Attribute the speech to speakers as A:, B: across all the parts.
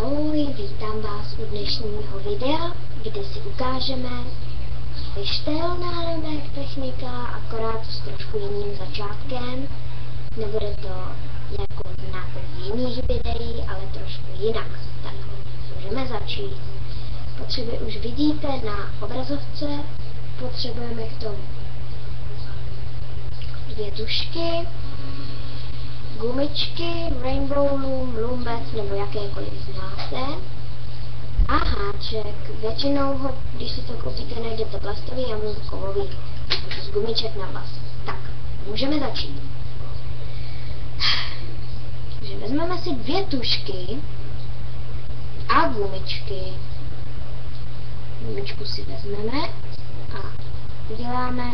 A: Ahoj, vítám vás u dnešního videa, kde si ukážeme fishtail náramek technika, akorát s trošku jiným začátkem. Nebude to jako znáte z jiných videí, ale trošku jinak. Tak můžeme začít. Potřeby už vidíte na obrazovce. Potřebujeme k tomu 2 tužky, gumičky, rainbow loom, lumbet nebo jakékoliv znáte a háček. Většinou ho, když si to koupíte, najdete plastový a můj kovový z gumiček na vás. Tak, můžeme začít. Takže vezmeme si 2 tužky a gumičky. Gumičku si vezmeme a uděláme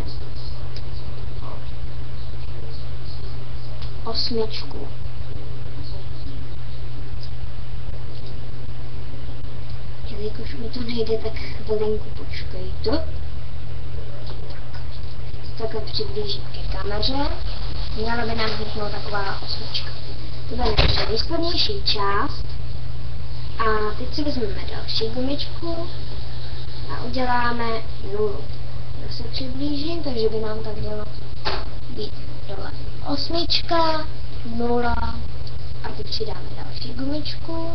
A: 8. Jelikož mi to nejde, tak chvilinku počkejte. Takhle přiblížím ke kameře. Měla by nám vzniknout taková 8. To bude naše nejspodnější část. A teď si vezmeme další gumičku a uděláme 0. Zase přiblížím, takže by nám tak mělo být dole 8, 0 a teď přidáme další gumičku.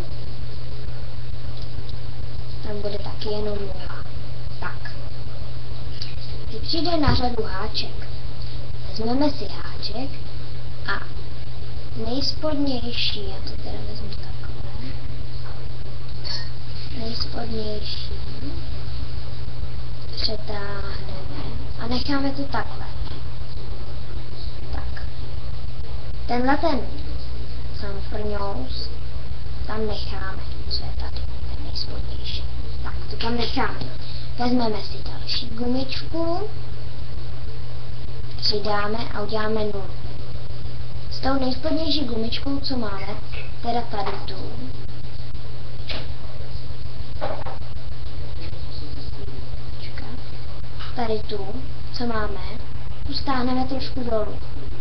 A: Tam bude taky jenom 0. Tak. Teď přijde na řadu háček. Vezmeme si háček a nejspodnější, já to teda vezmu takhle, nejspodnější přetáhneme a necháme to takhle. Tenhle ten frňous tam necháme, co je tady, ten nejspodnější. Tak, to tam necháme. Vezmeme si další gumičku, přidáme a uděláme 0. S tou nejspodnější gumičkou, co máme, teda tady tu, tady tu, co máme, tu stáhneme trošku dolů.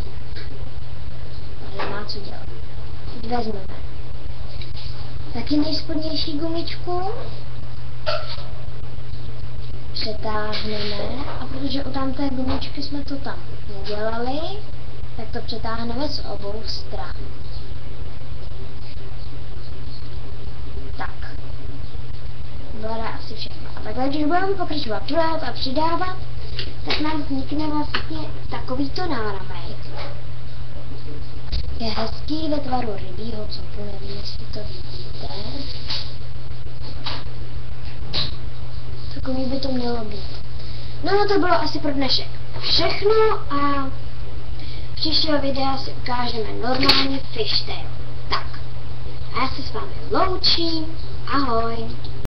A: Nemá co dělat. Teď vezmeme taky nejspodnější gumičku, přetáhneme a protože u tamté gumičky jsme to tam nedělali, tak to přetáhneme z obou stran. Tak. Bude asi všechno. A takhle, když budeme pokračovat přidávat a přidávat, tak nám vznikne vlastně takovýto náramek. Je hezký ve tvaru rybího copu, nevím, jestli to vidíte. Takový by to mělo být. No, to bylo asi pro dnešek všechno a v příštího videa si ukážeme normálně fishtail. Tak, a já se s vámi loučím. Ahoj.